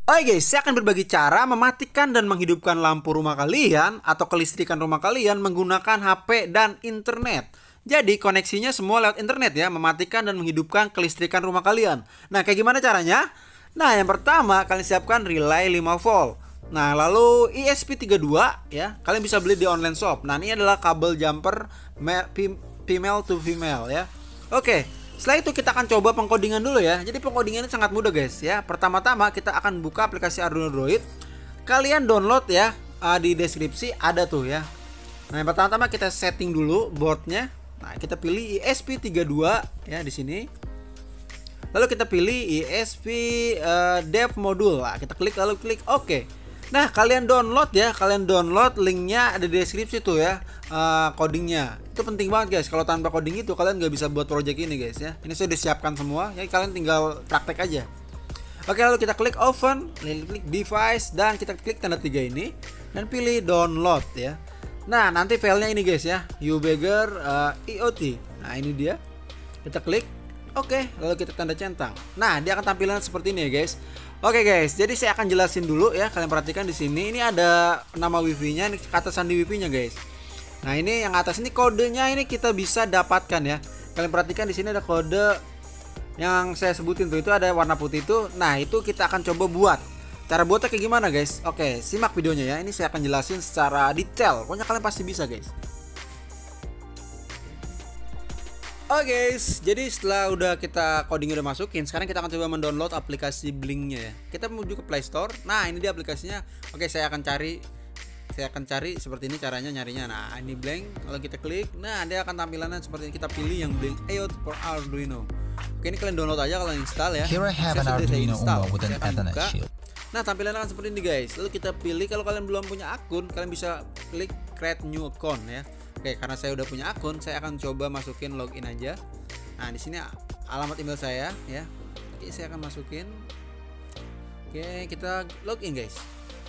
Oke guys, saya akan berbagi cara mematikan dan menghidupkan lampu rumah kalian atau kelistrikan rumah kalian menggunakan HP dan internet. Jadi koneksinya semua lewat internet ya, mematikan dan menghidupkan kelistrikan rumah kalian. Nah, kayak gimana caranya? Nah, yang pertama kalian siapkan relay 5 volt. Nah, lalu ESP32 ya, kalian bisa beli di online shop. Nah, ini adalah kabel jumper female to female ya. Oke. Setelah itu kita akan coba pengkodingan dulu ya. Jadi pengkodingannya sangat mudah guys ya. Pertama-tama kita akan buka aplikasi Arduino Droid. Kalian download ya, di deskripsi ada tuh ya. Nah, yang pertama-tama kita setting dulu boardnya. Nah, kita pilih ESP32 ya di sini. Lalu kita pilih ESP Dev Module. Nah, kita klik lalu klik OK. Nah, kalian download ya, linknya ada di deskripsi tuh ya, codingnya. Itu penting banget guys. Kalau tanpa coding itu kalian nggak bisa buat project ini guys ya. Ini sudah disiapkan semua, jadi kalian tinggal praktek aja. Oke, lalu kita klik open, klik device dan kita klik tanda 3 ini dan pilih download ya. Nah, nanti filenya ini guys ya, UBeger IoT. Nah, ini dia. Kita klik Oke, lalu kita tanda centang. Nah, dia akan tampilan seperti ini ya guys. Oke guys, jadi saya akan jelasin dulu ya. Kalian perhatikan di sini, ini ada nama wifi-nya, ini keatasan di wifi-nya guys. Nah, ini yang atas ini kodenya ini kita bisa dapatkan ya. Kalian perhatikan di sini ada kode yang saya sebutin tuh, itu ada warna putih itu. Nah, itu kita akan coba buat. Cara buatnya kayak gimana guys? Oke, simak videonya ya. Ini saya akan jelasin secara detail. Pokoknya kalian pasti bisa guys. Oke guys, jadi setelah udah kita coding udah masukin, sekarang kita akan coba mendownload aplikasi Blink-nya ya. Kita menuju ke Play Store. Nah, ini dia aplikasinya. Oke, saya akan cari seperti ini caranya nyarinya. Nah, ini Blink, lalu kita klik. Nah, dia akan tampilannya seperti ini. Kita pilih yang Blink IoT for Arduino. Oke, ini kalian download aja, kalian install ya. Here I have an Arduino Uno with an Ethernet shield. Nah, tampilannya akan seperti ini guys. Lalu kita pilih, kalau kalian belum punya akun, kalian bisa klik create new account ya. Oke, karena saya udah punya akun, saya akan coba masukin login aja. Nah, di sini alamat email saya ya. Oke, saya akan masukin. Oke, kita login guys.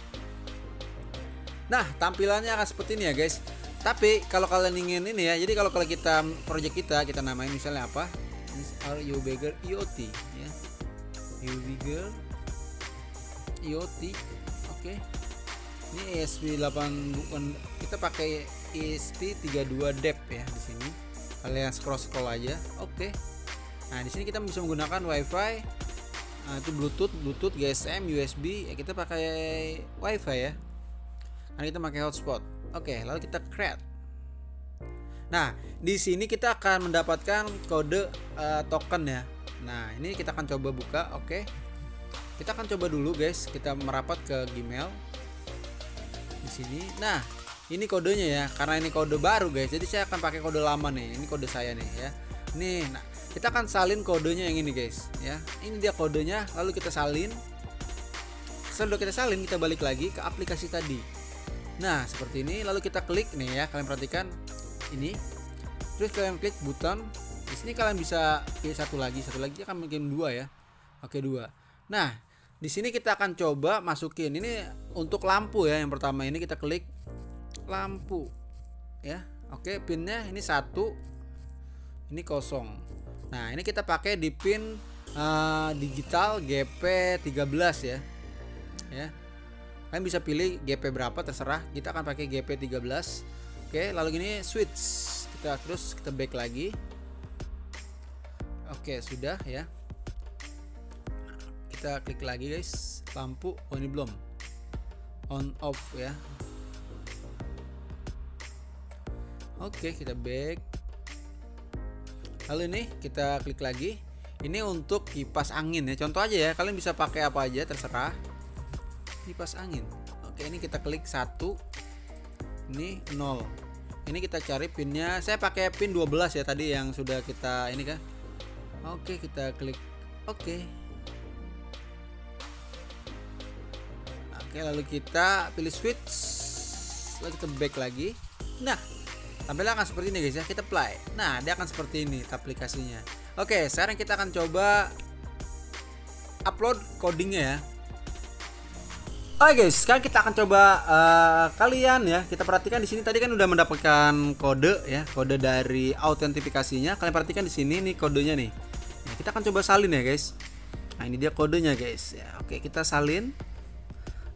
Nah, tampilannya akan seperti ini ya guys. Tapi kalau kalian ingin ini ya, jadi kalau kita project kita namain misalnya apa? UBeger IoT ya. UBeger IoT. Oke. Ini ESP8 bukan, kita pakai ESP32 Dev ya di sini. Kalian scroll aja. Oke. Nah, di sini kita bisa menggunakan WiFi. Nah, itu Bluetooth, GSM, USB. Ya, kita pakai WiFi ya. Karena kita pakai hotspot. Oke, lalu kita create. Nah, di sini kita akan mendapatkan kode token ya. Nah, ini kita akan coba buka. Oke. Kita akan coba dulu guys. Kita merapat ke Gmail. Di sini. Nah, ini kodenya ya, karena ini kode baru guys, jadi saya akan pakai kode lama nih. Ini kode saya nih ya. Nih, nah kita akan salin kodenya yang ini guys ya. Ini dia kodenya, lalu kita salin. Setelah kita salin, kita balik lagi ke aplikasi tadi. Nah, seperti ini, lalu kita klik nih ya. Kalian perhatikan ini. Terus kalian klik button. Di sini kalian bisa pilih satu lagi akan mungkin 2 ya. Oke, 2. Nah, di sini kita akan coba masukin ini untuk lampu ya. Yang pertama ini kita klik lampu ya. Oke, pinnya ini 1, ini 0. Nah, ini kita pakai di pin digital GP13 ya. Ya, kalian bisa pilih GP berapa terserah. Kita akan pakai GP13. Oke, lalu gini switch, kita back lagi. Oke, sudah ya. Kita klik lagi guys, lampu. Oh, ini belum on off ya. Oke, kita back. Lalu ini kita klik lagi. Ini untuk kipas angin ya. Contoh aja ya, kalian bisa pakai apa aja terserah. Kipas angin. Oke, ini kita klik 1. Ini 0. Ini kita cari pinnya. Saya pakai pin 12 ya tadi yang sudah kita ini kan. Oke, kita klik oke. Oke, lalu kita pilih switch. Lalu kita back lagi. Nah, tampilan akan seperti ini guys ya. Kita play. Nah, dia akan seperti ini aplikasinya. Oke, sekarang kita akan coba upload codingnya ya. Oke guys, sekarang kita akan coba kalian ya. Kita perhatikan di sini tadi kan udah mendapatkan kode ya, kode dari autentifikasinya. Kalian perhatikan di sini nih kodenya nih. Nah, kita akan coba salin ya guys. Nah, ini dia kodenya guys. Ya, oke, kita salin.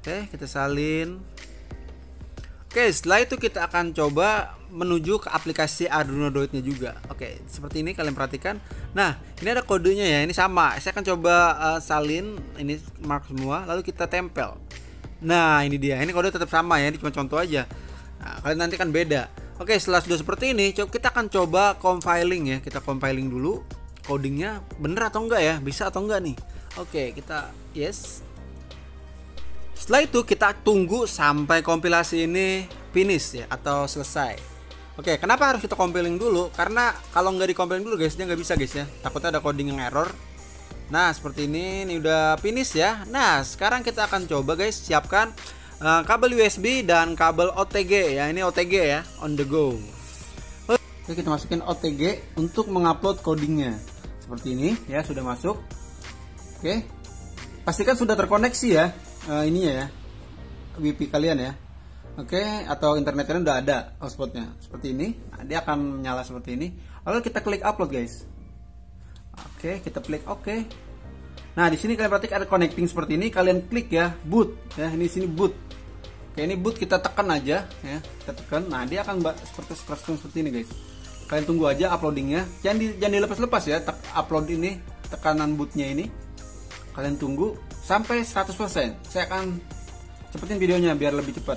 Oke, kita salin. Oke, setelah itu kita akan coba menuju ke aplikasi Arduino Droid-nya juga. Oke, seperti ini kalian perhatikan. Nah, ini ada kodenya ya, ini sama. Saya akan coba salin ini mark semua, lalu kita tempel. Nah, ini dia. Ini kode tetap sama ya, ini cuma contoh aja. Nah, kalian nanti kan beda. Oke, setelah sudah seperti ini, kita akan coba compiling ya. Kita compiling dulu codingnya bener atau enggak ya, bisa atau enggak nih. Oke, kita yes. Setelah itu kita tunggu sampai kompilasi ini finish ya, atau selesai. Oke, kenapa harus kita compiling dulu? Karena kalau nggak di compiling dulu guys, dia nggak bisa guys ya. Takutnya ada coding yang error. Nah, seperti ini udah finish ya. Nah, sekarang kita akan coba guys, siapkan kabel USB dan kabel OTG ya. Ini OTG ya, on the go. Oke, kita masukin OTG untuk mengupload codingnya. Seperti ini ya, sudah masuk. Oke, pastikan sudah terkoneksi ya. Ini ya, WiFi kalian ya. Oke, atau internet kalian udah ada hotspotnya seperti ini. Nah, dia akan menyala seperti ini. Lalu kita klik upload guys. Oke, kita klik oke. Nah, di sini kalian perhatikan ada connecting seperti ini. Kalian klik ya, boot ya. Ini sini boot. Oke, ini boot, kita tekan aja ya. Kita tekan. Nah, dia akan seperti ini guys. Kalian tunggu aja uploadingnya. Jangan dilepas-lepas ya. Upload ini, tekanan bootnya ini. Kalian tunggu sampai 100%. Saya akan cepetin videonya biar lebih cepat.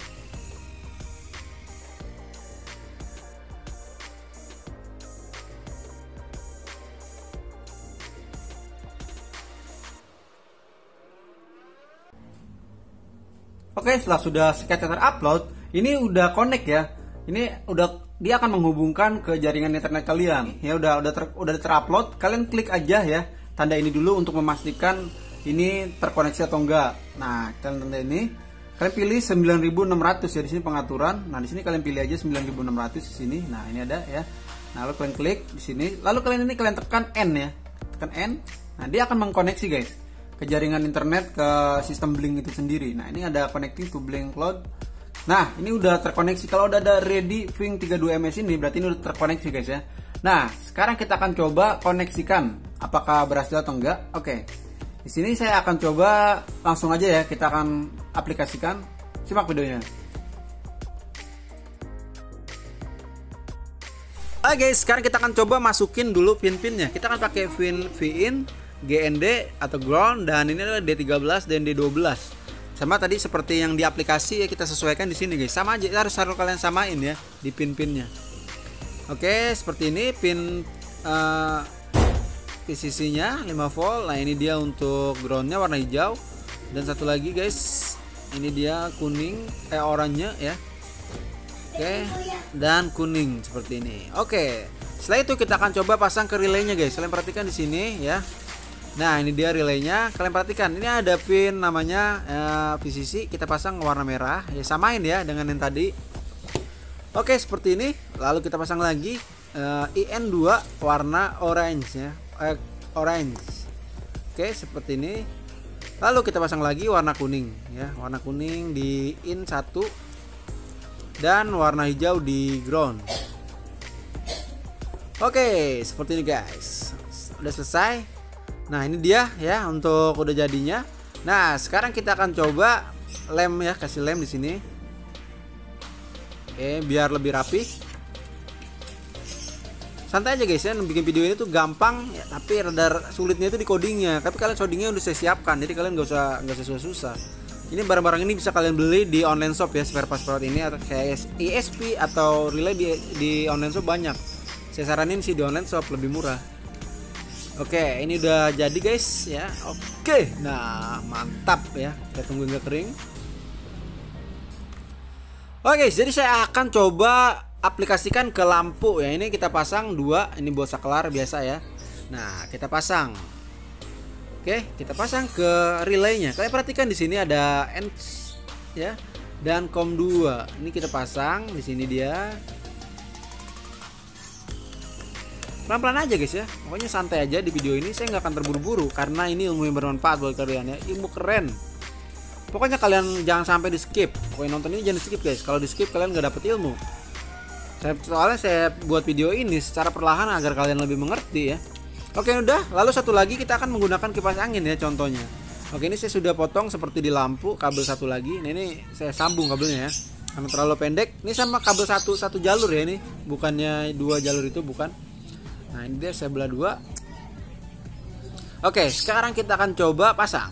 Oke, setelah sudah sketsa terupload, ini udah connect ya. Ini dia akan menghubungkan ke jaringan internet kalian. Ya udah terupload, kalian klik aja ya tanda ini dulu untuk memastikan ini terkoneksi atau enggak. Nah, kalian tanda ini, kalian pilih 9600 ya di sini pengaturan. Nah, di sini kalian pilih aja 9600 di sini. Nah, ini ada ya. Nah, lalu kalian klik di sini, lalu kalian tekan N ya. Tekan N. Nah, dia akan mengkoneksi guys ke jaringan internet ke sistem Blink itu sendiri. Nah, ini ada connecting to Blink Cloud. Nah, ini udah terkoneksi. Kalau udah ada ready Fing 32MS ini berarti ini udah terkoneksi guys ya. Nah, sekarang kita akan coba koneksikan apakah berhasil atau enggak. Oke. Di sini saya akan coba langsung aja ya, kita akan aplikasikan. Simak videonya. Oke guys, sekarang kita akan coba masukin dulu pin-pinnya. Kita akan pakai pin VIN, GND atau ground, dan ini adalah D13 dan D12. Sama tadi seperti yang di aplikasi ya, kita sesuaikan di sini guys. Sama aja, harus kalian samain ya di pin-pinnya. Oke, seperti ini pin PCC-nya 5 volt. Nah, ini dia untuk groundnya warna hijau. Dan satu lagi guys, ini dia kuning, oranye ya. Oke, dan kuning seperti ini. Oke, setelah itu kita akan coba pasang ke relaynya guys. Kalian perhatikan di sini ya. Nah, ini dia relaynya. Kalian perhatikan, ini ada pin namanya VCC. Kita pasang warna merah. Ya, samain ya dengan yang tadi. Oke, seperti ini. Lalu kita pasang lagi IN2 warna orange ya. Orange. Oke, seperti ini. Lalu kita pasang lagi warna kuning ya. Warna kuning di IN1 dan warna hijau di ground. Oke, seperti ini guys. Udah selesai. Nah, ini dia ya untuk udah jadinya. Nah, sekarang kita akan coba lem ya, kasih lem di sini. Oke, biar lebih rapi. Santai aja guys ya, bikin video ini tuh gampang ya, tapi rada sulitnya itu di codingnya. Tapi kalian codingnya udah saya siapkan, jadi kalian nggak usah susah-susah. Ini barang-barang ini bisa kalian beli di online shop ya, spare part ini atau kayak ESP atau relay di online shop banyak. Saya saranin sih di online shop, lebih murah. Oke, ini udah jadi guys ya. Oke, nah mantap ya. Kita tunggu hingga kering. Oke guys, jadi saya akan coba aplikasikan ke lampu ya. Ini kita pasang 2, ini buat saklar biasa ya. Nah, kita pasang. Oke, kita pasang ke relaynya. Kalian perhatikan di sini ada N ya dan COM2. Ini kita pasang di sini dia. Pelan-pelan aja guys ya, pokoknya santai aja di video ini. Saya nggak akan terburu-buru karena ini ilmu yang bermanfaat buat kalian ya, ilmu keren. Pokoknya kalian jangan sampai di skip. Pokoknya nonton ini jangan di skip guys. Kalau di skip kalian nggak dapet ilmu. Soalnya saya buat video ini secara perlahan agar kalian lebih mengerti ya. Oke, udah. Lalu satu lagi kita akan menggunakan kipas angin ya contohnya. Oke, ini saya sudah potong seperti di lampu, kabel satu lagi. Nah, ini saya sambung kabelnya ya. Karena terlalu pendek. Ini sama kabel satu jalur ya ini, bukannya 2 jalur itu, bukan. Nah, ini dia saya belah 2. Oke, sekarang kita akan coba pasang.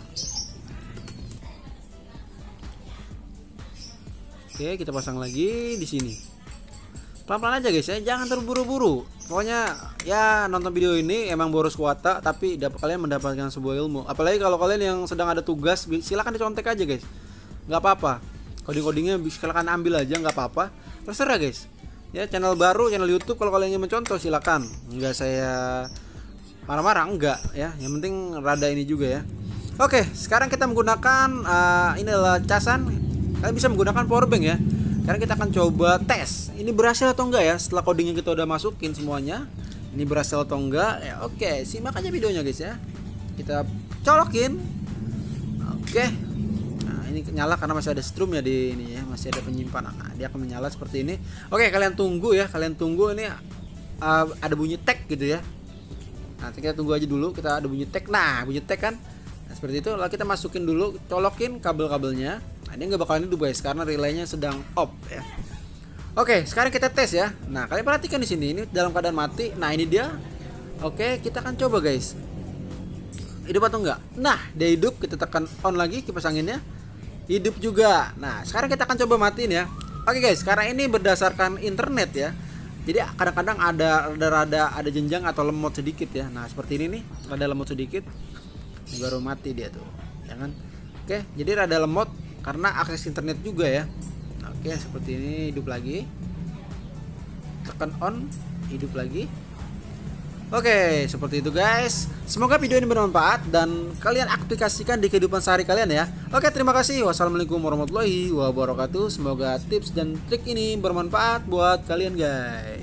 Oke, kita pasang lagi di sini. Pelan-pelan aja guys ya, jangan terburu-buru. Pokoknya ya nonton video ini emang boros kuota, tapi kalian mendapatkan sebuah ilmu. Apalagi kalau kalian yang sedang ada tugas, silahkan dicontek aja guys. Nggak apa-apa. Coding-codingnya silakan ambil aja, nggak apa-apa. Terserah guys. Ya, channel baru, channel YouTube, kalau kalian ingin mencontoh silakan. Nggak saya marah-marah, enggak ya. Yang penting rada ini juga ya. Oke, sekarang kita menggunakan ini adalah casan. Kalian bisa menggunakan powerbank ya. Sekarang kita akan coba tes. Ini berhasil atau enggak ya? Setelah codingnya kita udah masukin semuanya. Ini berhasil atau enggak? Ya, oke, simak aja videonya guys ya. Kita colokin. Oke. Nah, ini nyala karena masih ada strum ya di ini ya, masih ada penyimpanan. Nah, dia akan menyala seperti ini. Oke, kalian tunggu ya. Kalian tunggu ini ada bunyi tag gitu ya. Nah, kita tunggu aja dulu. Kita ada bunyi tag. Nah, bunyi tag kan. Nah, seperti itu. Lalu kita masukin dulu, colokin kabel-kabelnya. Nah, ini nggak bakalan hidup guys karena relaynya sedang off ya. Oke, sekarang kita tes ya. Nah, kalian perhatikan di sini, ini dalam keadaan mati. Nah, ini dia. Oke, kita akan coba guys. Hidup atau enggak? Nah, dia hidup. Kita tekan on lagi kipas anginnya. Hidup juga. Nah, sekarang kita akan coba matiin ya. Oke guys, karena ini berdasarkan internet ya. Jadi kadang-kadang ada jenjang atau lemot sedikit ya. Nah, seperti ini nih, rada lemot sedikit. Ini baru mati dia tuh, ya kan? Oke, jadi rada lemot karena akses internet juga ya. Nah, oke, seperti ini, hidup lagi. Tekan on, hidup lagi. Oke, seperti itu guys. Semoga video ini bermanfaat dan kalian aplikasikan di kehidupan sehari kalian ya. Oke, terima kasih. Wassalamualaikum warahmatullahi wabarakatuh. Semoga tips dan trik ini bermanfaat buat kalian guys.